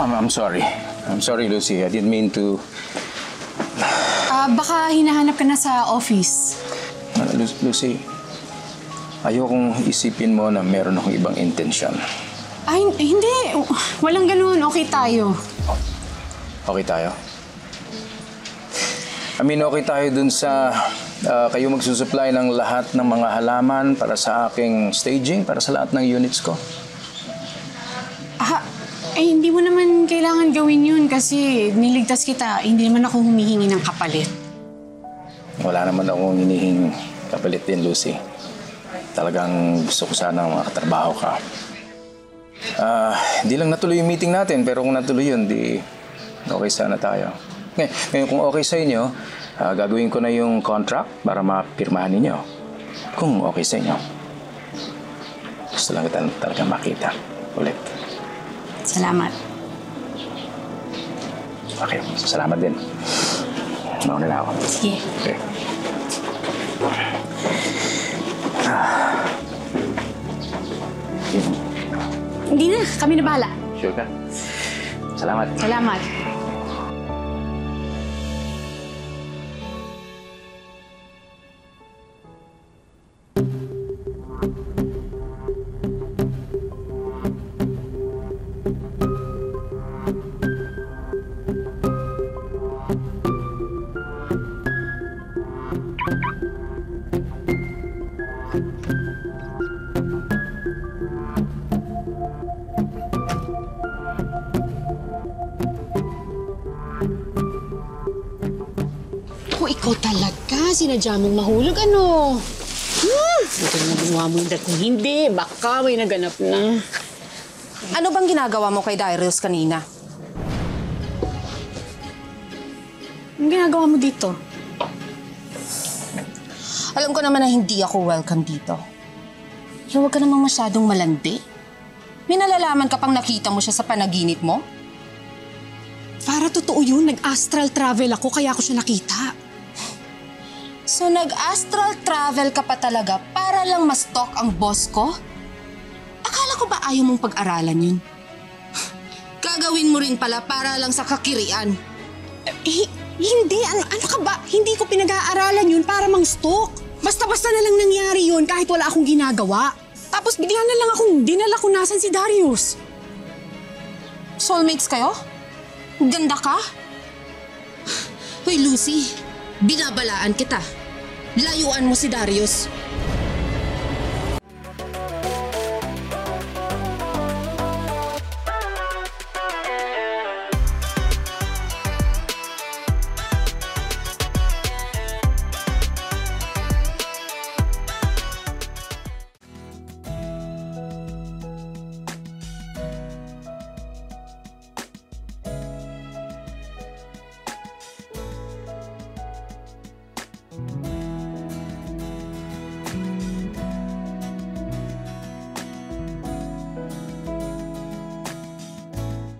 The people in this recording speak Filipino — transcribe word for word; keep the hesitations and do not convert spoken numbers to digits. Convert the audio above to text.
I'm, I'm sorry. I'm sorry, Lucy. I didn't mean to... Ah, uh, baka hinahanap ka na sa office. Uh, Lucy, ayokong isipin mo na meron akong ibang intensyon. Ay, hindi. Walang ganun. Okay tayo. Okay tayo? I mean, okay tayo dun sa uh, kayo magsusupply ng lahat ng mga halaman para sa aking staging, para sa lahat ng units ko. Ah, eh, hindi mo naman kailangan gawin yun kasi niligtas kita. Hindi naman ako humihingi ng kapalit. Wala naman akong hinihing kapalit din, Lucy. Talagang gusto ko sana makatrabaho ka. Ah, uh, hindi lang natuloy yung meeting natin, pero kung natuloy yun, di okay sana tayo. Ngay ngayon, kung okay sa inyo, uh, gagawin ko na yung contract para mapirmahan ninyo. Kung okay sa inyo. Gusto lang kita talaga makita ulit. Salamat. Okay, salamat din. Mauna na ako. Sige. Okay. Ah. Hindi na. Kami na bahala. Sure ka? Salamat. Salamat. Ako, ikaw talaga. Sinadya mong mahulog, ano? Hmm, ito na ginawa mo yung dating hindi. Baka may naganap na. Ano bang ginagawa mo kay Darius kanina? Anong ginagawa mo dito? Alam ko naman na hindi ako welcome dito. Pero huwag ka namang masyadong malandi. May nalalaman ka pang nakita mo siya sa panaginip mo? Para totoo yun, nag-astral travel ako kaya ako siya nakita. So nag-astral travel ka pa talaga para lang ma-stalk ang boss ko? Akala ko ba ayaw mong pag-aralan yun? Gagawin mo rin pala para lang sa kakirian. Eh, hindi. Ano, ano ka ba? Hindi ko pinag-aaralan yun para mang-stalk. Basta-basta na lang nangyari yun kahit wala akong ginagawa. Tapos bigla na lang akong dinala kung nasan si Darius. Soulmates kayo? Ganda ka? Hoy, Lucy. Binabalaan kita. Layuan mo si Darius.